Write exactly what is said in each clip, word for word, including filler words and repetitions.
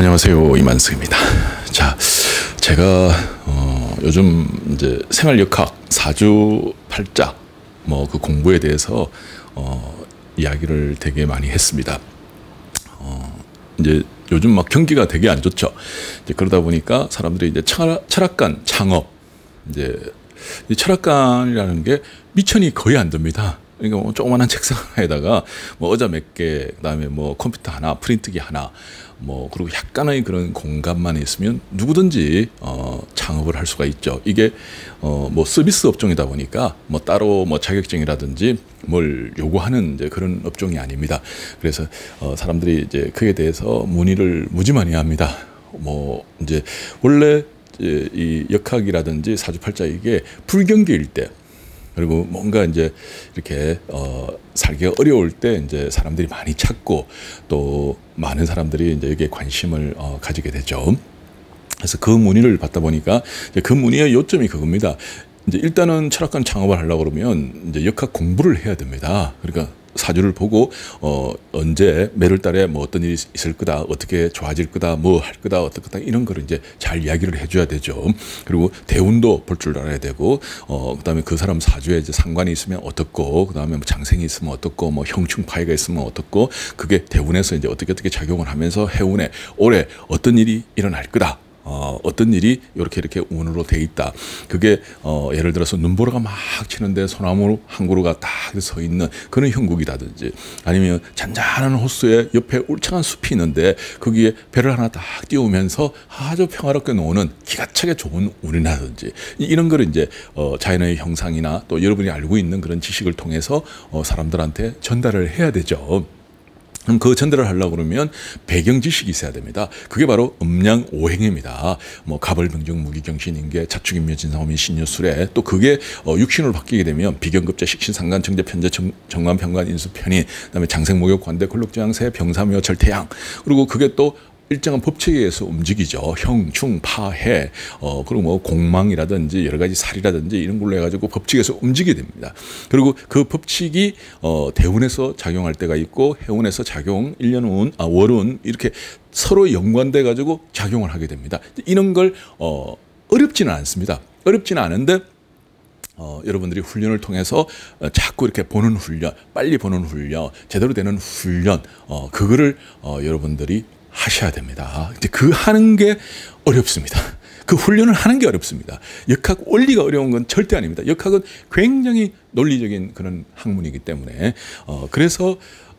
안녕하세요, 이만승입니다. 자, 제가 어, 요즘 이제 생활역학 사주팔자 뭐 그 공부에 대해서 어, 이야기를 되게 많이 했습니다. 어, 이제 요즘 막 경기가 되게 안 좋죠. 이제 그러다 보니까 사람들이 이제 철학, 철학관 창업, 이제 이 철학관이라는 게 미천이 거의 안 됩니다. 그러니까 뭐 조그만한 책상 하나에다가 뭐 의자 몇 개, 그다음에 뭐 컴퓨터 하나, 프린트기 하나, 뭐 그리고 약간의 그런 공간만 있으면 누구든지 어, 창업을 할 수가 있죠. 이게 어, 뭐 서비스 업종이다 보니까 뭐 따로 뭐 자격증이라든지 뭘 요구하는 이제 그런 업종이 아닙니다. 그래서 어, 사람들이 이제 그에 대해서 문의를 무지 많이 합니다. 뭐 이제 원래 이제 이 역학이라든지 사주팔자 이게 불경기일 때, 그리고 뭔가 이제 이렇게 어 살기가 어려울 때 이제 사람들이 많이 찾고 또 많은 사람들이 이제 여기에 관심을 어 가지게 되죠. 그래서 그 문의를 받다 보니까 이제 그 문의의 요점이 그겁니다. 이제 일단은 철학관 창업을 하려고 그러면 이제 역학 공부를 해야 됩니다. 그러니까 사주를 보고 어 언제 매월 달에 뭐 어떤 일이 있을 거다, 어떻게 좋아질 거다, 뭐 할 거다, 어떨 거다, 이런 거를 이제 잘 이야기를 해줘야 되죠. 그리고 대운도 볼 줄 알아야 되고 어 그다음에 그 사람 사주에 이제 상관이 있으면 어떻고, 그다음에 뭐 장생이 있으면 어떻고, 뭐 형충파이가 있으면 어떻고, 그게 대운에서 이제 어떻게 어떻게 작용을 하면서 해운에 올해 어떤 일이 일어날 거다. 어, 어떤 일이 이렇게 이렇게 운으로 돼 있다. 그게 어, 예를 들어서 눈보라가 막 치는데 소나무 한 그루가 딱 서 있는 그런 형국이라든지, 아니면 잔잔한 호수에 옆에 울창한 숲이 있는데 거기에 배를 하나 딱 띄우면서 아주 평화롭게 노는 기가 차게 좋은 운이라든지, 이런 거를 이제 어, 자연의 형상이나 또 여러분이 알고 있는 그런 지식을 통해서 어, 사람들한테 전달을 해야 되죠. 그럼 그 전달을 하려고 그러면 배경 지식이 있어야 됩니다. 그게 바로 음양오행입니다. 뭐 갑을병정 무기경신인계 자축인묘 진상호민 신유술에, 또 그게 어 육신으로 바뀌게 되면 비경급제 식신상간 정제 편제 정관 편관 인수편인, 그다음에 장생목욕 관대 골록지향세 병사묘 절태양, 그리고 그게 또 일정한 법칙에 의해서 움직이죠. 형, 충, 파, 해, 어, 그리고 뭐 공망이라든지 여러 가지 살이라든지 이런 걸로 해가지고 법칙에서 움직이게 됩니다. 그리고 그 법칙이 어, 대운에서 작용할 때가 있고 해운에서 작용, 일 년 운, 아, 월운, 이렇게 서로 연관돼 가지고 작용을 하게 됩니다. 이런 걸 어, 어렵지는 않습니다. 어렵지는 않은데 어, 여러분들이 훈련을 통해서 어, 자꾸 이렇게 보는 훈련, 빨리 보는 훈련, 제대로 되는 훈련, 어, 그거를 어, 여러분들이 하셔야 됩니다. 이제 그 하는 게 어렵습니다. 그 훈련을 하는 게 어렵습니다. 역학 원리가 어려운 건 절대 아닙니다. 역학은 굉장히 논리적인 그런 학문이기 때문에 어 그래서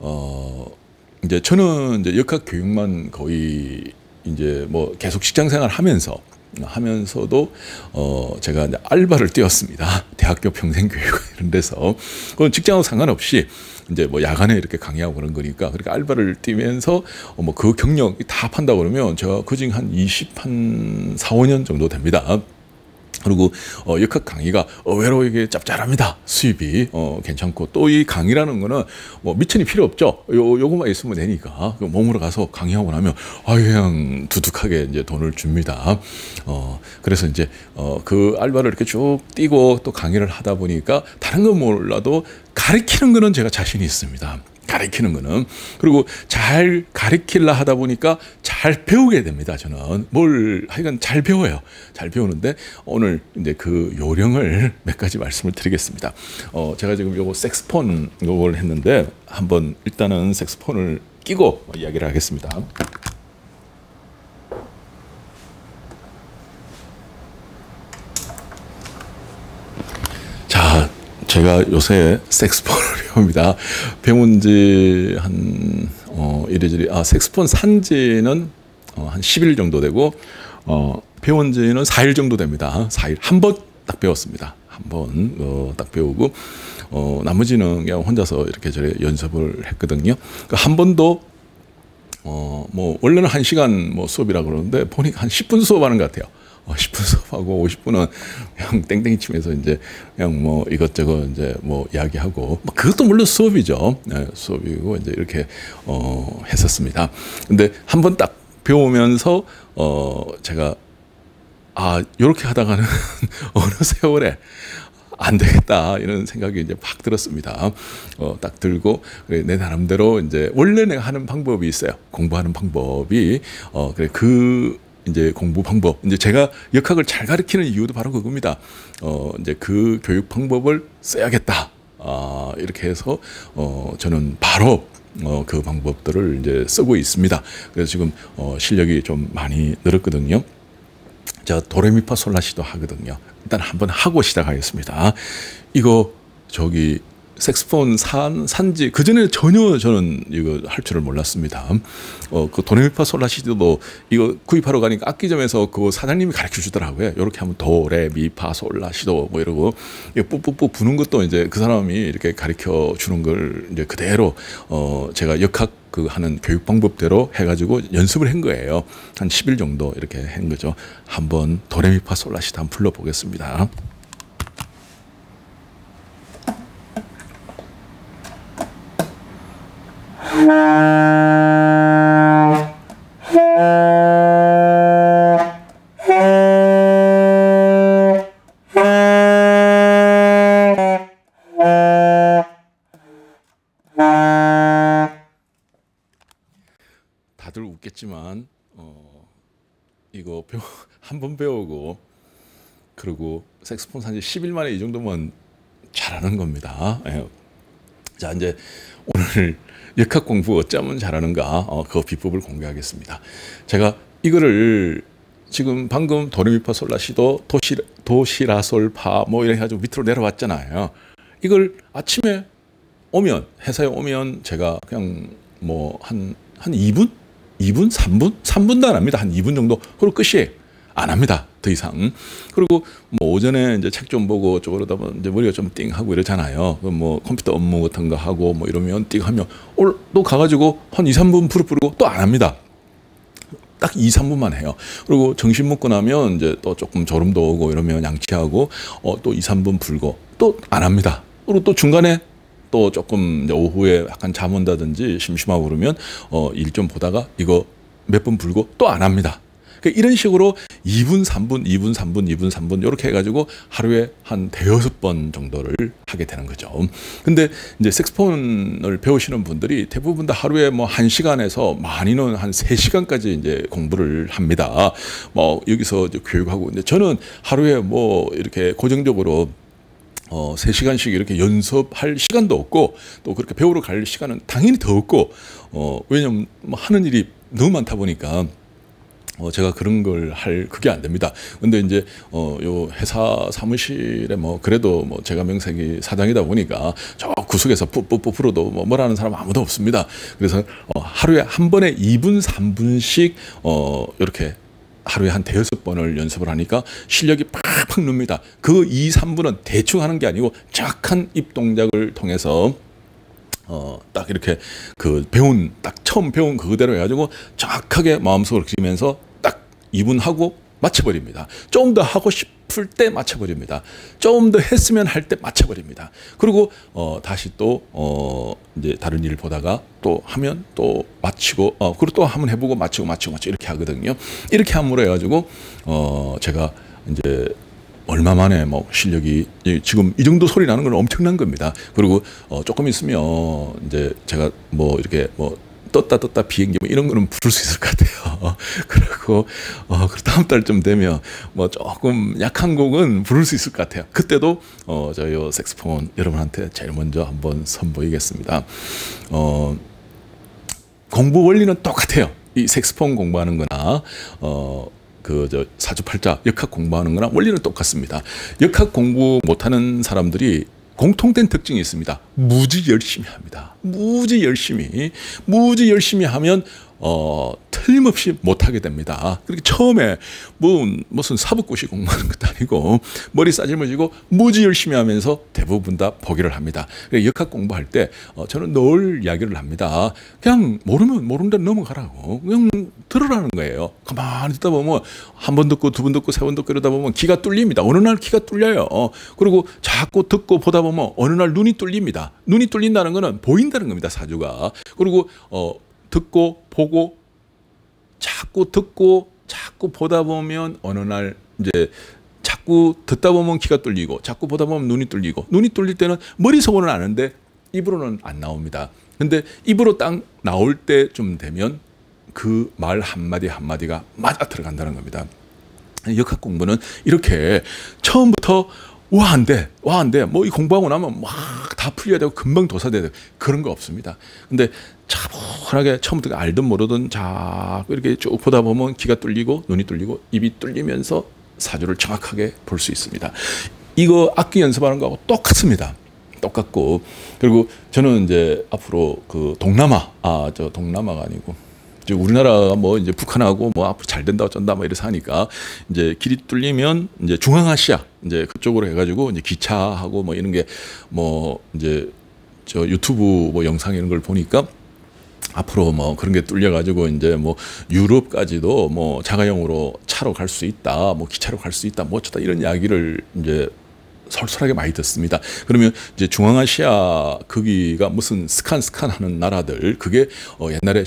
어 이제 저는 이제 역학 교육만 거의 이제 뭐 계속 직장 생활 하면서 하면서도 어 제가 이제 알바를 뛰었습니다. 대학교 평생교육 이런 데서. 그건 직장하고 상관없이 이제 뭐 야간에 이렇게 강의하고 그런 거니까, 그렇게 알바를 뛰면서 어 뭐 그 경력 다 판다 그러면 제가 그중 한 이십, 한 사, 오 년 정도 됩니다. 그리고 어, 역학 강의가 의외로 이게 짭짤합니다. 수입이 어, 괜찮고, 또 이 강의라는 거는 뭐 미천이 필요 없죠. 요 요거만 있으면 되니까 그 몸으로 가서 강의하고 나면 아 그냥 두둑하게 이제 돈을 줍니다. 어 그래서 이제 어, 그 알바를 이렇게 쭉 뛰고 또 강의를 하다 보니까 다른 건 몰라도 가르치는 거는 제가 자신이 있습니다. 가르치는 거는. 그리고 잘 가르치려 하다 보니까 잘 배우게 됩니다. 저는 뭘 하여간 잘 배워요. 잘 배우는데 오늘 이제 그 요령을 몇 가지 말씀을 드리겠습니다. 어 제가 지금 요거 색스폰 요걸 했는데 한번 일단은 색스폰을 끼고 이야기를 하겠습니다. 자, 제가 요새 색스폰을 배웁니다. 배운 지 한, 어, 이래저래, 아, 색스폰 산 지는 어, 한 십 일 정도 되고, 어, 배운 지는 사 일 정도 됩니다. 사 일. 한 번 딱 배웠습니다. 한 번, 어, 딱 배우고, 어, 나머지는 그냥 혼자서 이렇게 저래 연습을 했거든요. 그 한 번도, 어, 뭐, 원래는 한 시간 뭐 수업이라 그러는데, 보니까 한 십 분 수업하는 것 같아요. 어, 십 분 수업하고 오십 분은 그냥 땡땡이 치면서 이제 그냥 뭐 이것저것 이제 뭐 이야기하고, 뭐 그것도 물론 수업이죠. 네, 수업이고 이제 이렇게 어, 했었습니다. 근데 한 번 딱 배우면서 어, 제가 아, 요렇게 하다가는 어느 세월에 안 되겠다 이런 생각이 이제 팍 들었습니다. 어, 딱 들고 그래, 내 나름대로 이제 원래 내가 하는 방법이 있어요. 공부하는 방법이 어 그래 그 이제 공부 방법 이제 제가 역학을 잘 가르치는 이유도 바로 그겁니다. 어 이제 그 교육 방법을 써야겠다. 아, 이렇게 해서 어 저는 바로 어, 그 방법들을 이제 쓰고 있습니다. 그래서 지금 어, 실력이 좀 많이 늘었거든요. 제가 도레미파솔라시도 하거든요. 일단 한번 하고 시작하겠습니다. 이거 저기 색소폰 산 산지 그 전에 전혀 저는 이거 할 줄을 몰랐습니다. 어 그 도레미파솔라시도도 이거 구입하러 가니까 악기점에서 그 사장님이 가르쳐 주더라고요. 이렇게 하면 도레미파솔라시도 뭐 이러고 이거 뿌뿌뿌 부는 것도 이제 그 사람이 이렇게 가르쳐 주는 걸 이제 그대로 어 제가 역학 그 하는 교육 방법대로 해가지고 연습을 한 거예요. 한 십 일 정도 이렇게 한 거죠. 한번 도레미파솔라시도 한번 불러보겠습니다. 다들 웃겠지만 어, 이거 한 번 배우고 그리고 색소폰 산지 십 일 만에 이 정도면 잘하는 겁니다. 예. 자 이제 오늘 역학 공부 어쩌면 잘하는가 어, 그 비법을 공개하겠습니다. 제가 이거를 지금 방금 도레미파솔라시도 도시, 도시라솔파 뭐 이렇게 해가지고 밑으로 내려왔잖아요. 이걸 아침에 오면 회사에 오면 제가 그냥 뭐 한 한 이 분? 이 분? 삼 분? 삼 분도 안 합니다. 한 이 분 정도. 그리고 끝이에요. 안 합니다. 더 이상. 그리고 뭐 오전에 이제 책 좀 보고 저러다 보면 이제 머리가 좀 띵하고 이러잖아요. 그럼 뭐 컴퓨터 업무 같은 거 하고 뭐 이러면 띵하면 올 또 가가지고 한 이, 삼 분 부르부르고 또 안 합니다. 딱 이, 삼 분만 해요. 그리고 점심 먹고 나면 이제 또 조금 졸음도 오고 이러면 양치하고 어, 또 이, 삼 분 불고 또 안 합니다. 그리고 또 중간에 또 조금 이제 오후에 약간 잠 온다든지 심심하고 그러면 어, 일 좀 보다가 이거 몇 분 불고 또 안 합니다. 그러니까 이런 식으로 이 분, 삼 분, 이 분, 삼 분, 이 분, 삼 분 이렇게 해가지고 하루에 한 대여섯 번 정도를 하게 되는 거죠. 근데 이제 색소폰을 배우시는 분들이 대부분 다 하루에 뭐 한 시간에서 많이는 한 세 시간까지 이제 공부를 합니다. 뭐 여기서 이제 교육하고 근데 저는 하루에 뭐 이렇게 고정적으로 어, 세 시간씩 이렇게 연습할 시간도 없고 또 그렇게 배우러 갈 시간은 당연히 더 없고 어, 왜냐면 뭐 하는 일이 너무 많다 보니까 어, 제가 그런 걸 할 그게 안 됩니다. 근데 이제 어, 요 회사 사무실에 뭐 그래도 뭐 제가 명색이 사장이다 보니까 저 구석에서 뿌뿌뿌 불어도 뭐 뭐라는 사람 아무도 없습니다. 그래서 어, 하루에 한 번에 이 분, 삼 분씩 어, 이렇게 하루에 한 대여섯 번을 연습을 하니까 실력이 팍팍 늡니다. 그 이, 삼 분은 대충 하는 게 아니고 정확한 입 동작을 통해서 어, 딱 이렇게 그 배운, 딱 처음 배운 그대로 해가지고 정확하게 마음속으로 그리면서 딱 이 분 하고 맞춰버립니다. 좀 더 하고 싶을 때 맞춰버립니다. 좀 더 했으면 할 때 맞춰버립니다. 그리고 어, 다시 또 어, 이제 다른 일을 보다가 또 하면 또 맞추고 어, 그리고 또 한번 해보고 맞추고 맞추고 맞추고 이렇게 하거든요. 이렇게 함으로 해가지고 어, 제가 이제 얼마 만에 뭐 실력이 지금 이 정도 소리 나는 건 엄청난 겁니다. 그리고 어 조금 있으면 이제 제가 뭐 이렇게 뭐 떴다 떴다 비행기 뭐 이런 거는 부를 수 있을 것 같아요. 그리고 어 다음 달쯤 되면 뭐 조금 약한 곡은 부를 수 있을 것 같아요. 그때도 어 저희 색소폰 여러분한테 제일 먼저 한번 선보이겠습니다. 어 공부 원리는 똑같아요. 이 색소폰 공부하는 거나 어 그 저 사주팔자 역학 공부하는 거랑 원리는 똑같습니다. 역학 공부 못하는 사람들이 공통된 특징이 있습니다. 무지 열심히 합니다. 무지 열심히 무지 열심히 하면 어, 틀림없이 못하게 됩니다. 그렇게 처음에 뭐 무슨 사법고시 공부하는 것도 아니고 머리 싸질머지고 무지 열심히 하면서 대부분 다 포기를 합니다. 역학 공부할 때 어, 저는 늘 이야기를 합니다. 그냥 모르면 모르는 대로 넘어가라고. 그냥 들으라는 거예요. 가만히 듣다 보면 한 번 듣고 두 번 듣고 세 번 듣고 이러다 보면 귀가 뚫립니다. 어느 날 귀가 뚫려요. 그리고 자꾸 듣고 보다 보면 어느 날 눈이 뚫립니다. 눈이 뚫린다는 거는 보인다는 겁니다. 사주가. 그리고 어, 듣고 보고 자꾸 듣고 자꾸 보다 보면 어느 날 이제 자꾸 자꾸 듣다 보면 귀가 뚫리고 자꾸 보다 보면 눈이 뚫리고 눈이 뚫릴 때는 머릿속으로는 아는데 입으로는 안 나옵니다. 근데 입으로 딱 나올 때쯤 되면 그 말 한마디 한마디가 맞아 들어간다는 겁니다. 역학 공부는 이렇게 처음부터 와, 안 돼, 와, 안 돼. 뭐 이 공부하고 나면 막 다 풀려야 되고 금방 도사돼야 되고 그런 거 없습니다. 근데 차분하게 처음부터 알든 모르든 자꾸 이렇게 쭉 보다 보면 귀가 뚫리고 눈이 뚫리고 입이 뚫리면서 사주를 정확하게 볼 수 있습니다. 이거 악기 연습하는 거하고 똑같습니다. 똑같고 그리고 저는 이제 앞으로 그 동남아, 아, 저 동남아가 아니고 이제 우리나라가 뭐 이제 북한하고 뭐 앞으로 잘 된다 어쩐다 뭐 이래서 하니까 이제 길이 뚫리면 이제 중앙아시아 이제 그쪽으로 해가지고 이제 기차하고 뭐 이런 게 뭐 이제 저 유튜브 뭐 영상 이런 걸 보니까 앞으로 뭐 그런 게 뚫려가지고 이제 뭐 유럽까지도 뭐 자가용으로 차로 갈 수 있다, 뭐 기차로 갈 수 있다, 뭐 어쩌다 이런 이야기를 이제 솔솔하게 많이 듣습니다. 그러면 이제 중앙아시아 거기가 무슨 스칸 스칸 하는 나라들 그게 어 옛날에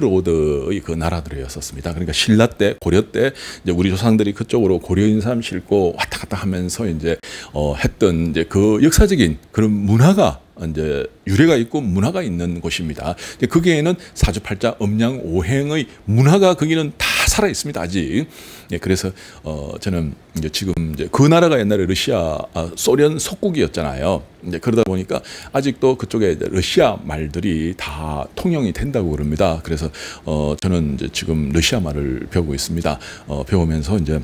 실크로드의 그 나라들이었었습니다. 그러니까 신라 때 고려 때 이제 우리 조상들이 그쪽으로 고려인 사람 싣고 왔다 갔다 하면서 이제 어 했던 이제 그 역사적인 그런 문화가 이제 유래가 있고 문화가 있는 곳입니다. 거기에는 사주팔자 음양 오행의 문화가 거기는 다 살아 있습니다. 아직. 예, 그래서 어 저는 이제 지금 이제 그 나라가 옛날에 러시아 아, 소련 속국이었잖아요. 이제 그러다 보니까 아직도 그쪽에 이제 러시아 말들이 다 통용이 된다고 그럽니다. 그래서 어 저는 이제 지금 러시아 말을 배우고 있습니다. 어 배우면서 이제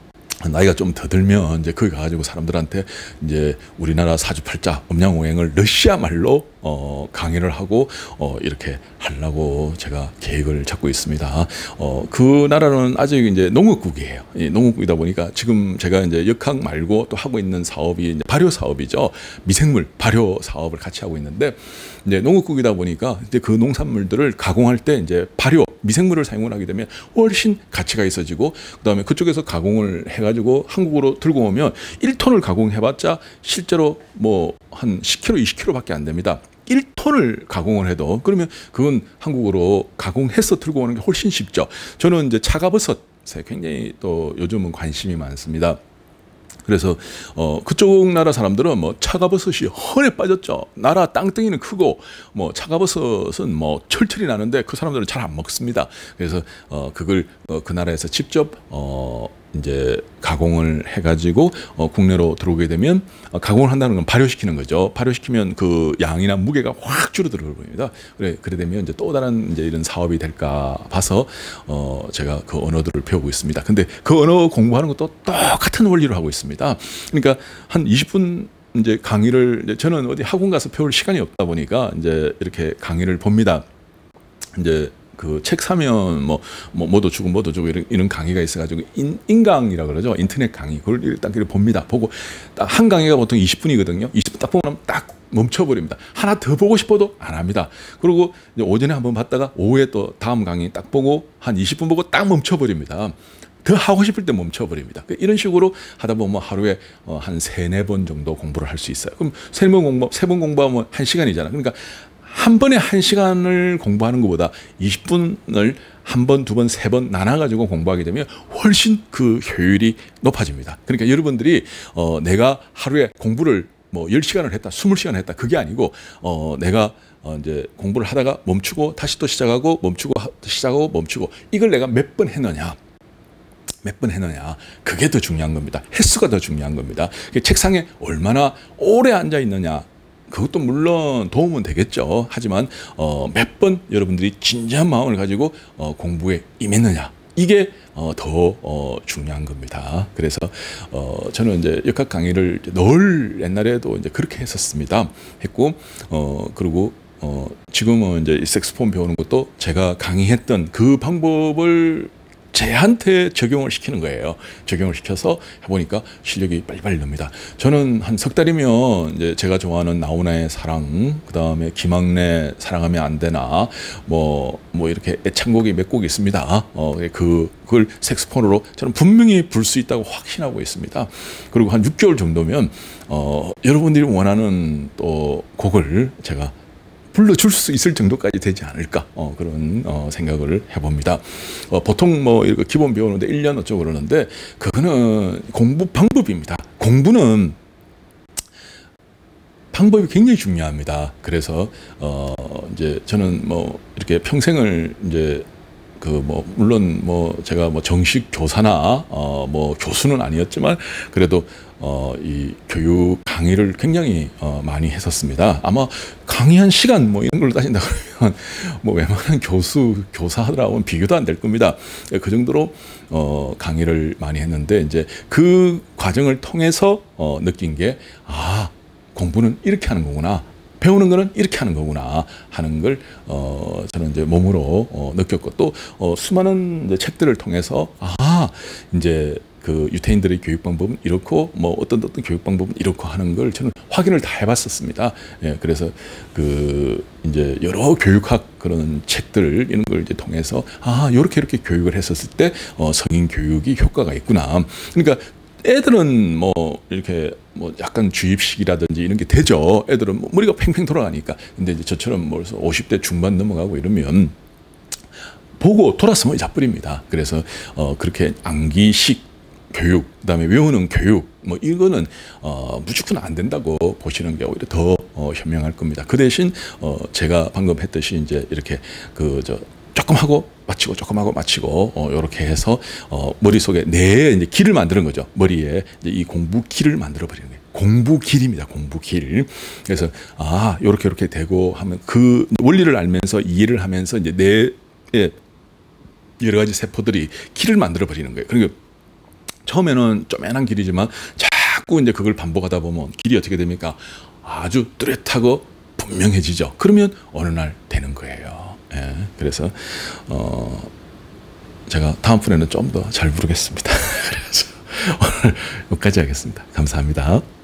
나이가 좀 더 들면 이제 거기 가가지고 사람들한테 이제 우리나라 사주팔자 음양오행을 러시아 말로 어 강의를 하고 어 이렇게 하려고 제가 계획을 잡고 있습니다. 어 그 나라는 아직 이제 농업국이에요. 이 농업국이다 보니까 지금 제가 이제 역학 말고 또 하고 있는 사업이 이제 발효 사업이죠. 미생물 발효 사업을 같이 하고 있는데 이제 농업국이다 보니까 이제 그 농산물들을 가공할 때 이제 발효 미생물을 사용을 하게 되면 훨씬 가치가 있어지고 그다음에 그쪽에서 가공을 해가지고 한국으로 들고 오면 일 톤을 가공해봤자 실제로 뭐 한 십 킬로그램, 이십 킬로그램밖에 안 됩니다. 일 톤을 가공을 해도 그러면 그건 한국으로 가공해서 들고 오는 게 훨씬 쉽죠. 저는 이제 차가버섯에 굉장히 또 요즘은 관심이 많습니다. 그래서 어 그쪽 나라 사람들은 뭐 차가버섯이 헌에 빠졌죠. 나라 땅덩이는 크고 뭐 차가버섯은 뭐 철철이 나는데 그 사람들은 잘 안 먹습니다. 그래서 어 그걸 어 그 나라에서 직접 어 이제 가공을 해가지고 어 국내로 들어오게 되면 어 가공을 한다는 건 발효시키는 거죠. 발효시키면 그 양이나 무게가 확 줄어들어 버립니다. 그래 그래 되면 이제 또 다른 이제 이런 사업이 될까 봐서 어 제가 그 언어들을 배우고 있습니다. 근데 그 언어 공부하는 것도 똑같은 원리로 하고 있습니다. 그러니까 한 이십 분 이제 강의를 이제 저는 어디 학원 가서 배울 시간이 없다 보니까 이제 이렇게 강의를 봅니다. 이제 그 책 사면 뭐, 뭐 뭐도 주고 뭐도 주고 이런, 이런 강의가 있어가지고 인, 인강이라 그러죠. 인터넷 강의 그걸 딱 봅니다. 보고 딱 한 강의가 보통 이십 분이거든요. 이십 분 딱 보면 딱 멈춰버립니다. 하나 더 보고 싶어도 안 합니다. 그리고 이제 오전에 한번 봤다가 오후에 또 다음 강의 딱 보고 한 이십 분 보고 딱 멈춰버립니다. 더 하고 싶을 때 멈춰버립니다. 이런 식으로 하다 보면 하루에 한 세네 번 정도 공부를 할 수 있어요. 그럼 세 번 공부, 세 번 공부하면 한 시간이잖아. 그러니까 한 번에 한 시간을 공부하는 것보다 이십 분을 한 번, 두 번, 세 번 나눠가지고 공부하게 되면 훨씬 그 효율이 높아집니다. 그러니까 여러분들이 어, 내가 하루에 공부를 뭐 열 시간을 했다, 스무 시간을 했다. 그게 아니고 어, 내가 어, 이제 공부를 하다가 멈추고 다시 또 시작하고 멈추고 시작하고 멈추고 이걸 내가 몇 번 했느냐. 몇 번 했느냐 그게 더 중요한 겁니다. 횟수가 더 중요한 겁니다. 책상에 얼마나 오래 앉아 있느냐 그것도 물론 도움은 되겠죠. 하지만 어, 몇 번 여러분들이 진지한 마음을 가지고 어, 공부에 임했느냐 이게 어, 더 어, 중요한 겁니다. 그래서 어, 저는 이제 역학 강의를 늘 옛날에도 이제 그렇게 했었습니다. 했고 어, 그리고 어, 지금은 이제 색소폰 배우는 것도 제가 강의했던 그 방법을 제한테 적용을 시키는 거예요. 적용을 시켜서 해보니까 실력이 빨리빨리 납니다. 저는 한 석 달이면 이제 제가 좋아하는 나훈아의 사랑, 그 다음에 김학래 사랑하면 안 되나, 뭐, 뭐 이렇게 애창곡이 몇 곡 있습니다. 어, 그, 그걸 색소폰으로 저는 분명히 불 수 있다고 확신하고 있습니다. 그리고 한 육 개월 정도면, 어, 여러분들이 원하는 또 곡을 제가 불러줄 수 있을 정도까지 되지 않을까 어, 그런 어, 생각을 해봅니다. 어, 보통 뭐 이거 기본 배우는데 일 년 어쩌고 그러는데 그거는 공부 방법입니다. 공부는 방법이 굉장히 중요합니다. 그래서 어 이제 저는 뭐 이렇게 평생을 이제 그 뭐 물론 뭐 제가 뭐 정식 교사나 어 뭐 교수는 아니었지만 그래도 어 이 교육 강의를 굉장히 어 많이 했었습니다. 아마 강의한 시간 뭐 이런 걸 따진다 그러면 뭐 웬만한 교수 교사들하고는 비교도 안 될 겁니다. 그 정도로 어 강의를 많이 했는데 이제 그 과정을 통해서 어 느낀 게 아, 공부는 이렇게 하는 거구나. 배우는 거는 이렇게 하는 거구나 하는 걸 어, 저는 이제 몸으로 어, 느꼈고 또 어, 수많은 이제 책들을 통해서 아 이제 그 유태인들의 교육 방법은 이렇고 뭐 어떤 어떤 교육 방법은 이렇고 하는 걸 저는 확인을 다 해봤었습니다. 예, 그래서 그 이제 여러 교육학 그런 책들 이런 걸 이제 통해서 아 이렇게 이렇게 교육을 했었을 때 어, 성인 교육이 효과가 있구나. 그러니까 애들은 뭐 이렇게 뭐 약간 주입식이라든지 이런 게 되죠. 애들은 뭐 머리가 팽팽 돌아가니까. 근데 이제 저처럼 뭐 오십 대 중반 넘어가고 이러면 보고 돌아서 머리 잡버립니다. 그래서 어 그렇게 암기식 교육, 그다음에 외우는 교육 뭐 이거는 어 무조건 안 된다고 보시는 게 오히려 더 어, 현명할 겁니다. 그 대신 어 제가 방금 했듯이 이제 이렇게 그 저 조금 하고 마치고 조금 하고 마치고 어 요렇게 해서 어 머릿속에 내 이제 길을 만드는 거죠. 머리에 이제 이 공부 길을 만들어 버리는 거예요. 공부 길입니다. 공부 길. 그래서 아, 요렇게 요렇게 되고 하면 그 원리를 알면서 이해를 하면서 이제 뇌에 여러 가지 세포들이 길을 만들어 버리는 거예요. 그러니까 처음에는 쪼매난 길이지만 자꾸 이제 그걸 반복하다 보면 길이 어떻게 됩니까? 아주 뚜렷하고 분명해지죠. 그러면 어느 날 되는 거예요. 예, 그래서 어 제가 다음 분에는 좀 더 잘 부르겠습니다. 그래서 오늘 여기까지 하겠습니다. 감사합니다.